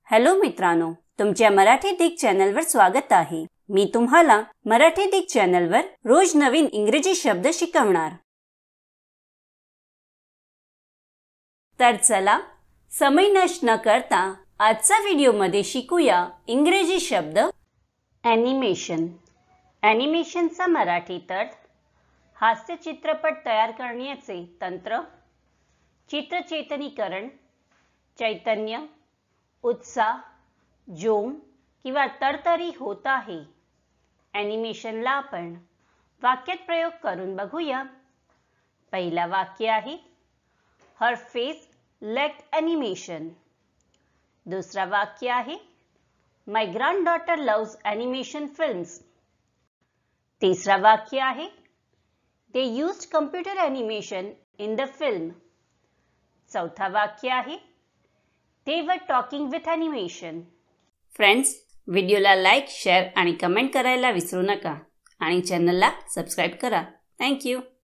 Hello मित्रांनो, तुमच्या मराठी दिग चॅनलवर स्वागत आहे। मी तुम्हाला मराठी दिग चॅनलवर रोज नवीन इंग्रजी शब्द शिकवणार। तर चला समय नष्ट न करता आजच्या व्हिडिओमध्ये शिकूया इंग्रजी शब्द ॲनिमेशन। ॲनिमेशनचा मराठी अर्थ हास्य चित्रपट तयार करण्याचे तंत्र, चित्रचेतनीकरण, चैतन्य, उत्साह, जोम किंवा तरतरी होत आहे। ॲनिमेशनला आपण वाक्यात प्रयोग करून बघूया। पहिला वाक्य आहे हर फेस लॅक्ड ॲनिमेशन। दुसरा वाक्य आहे my granddaughter loves animation films. तिसरा वाक्य आहे they used computer animation in the film. चौथा वाक्य आहे they were talking with animation। Friends, व्हिडिओला लाईक, शेअर आणि कमेंट करायला विसरू नका आणि चॅनलला सबस्क्राइब करा। Thank you.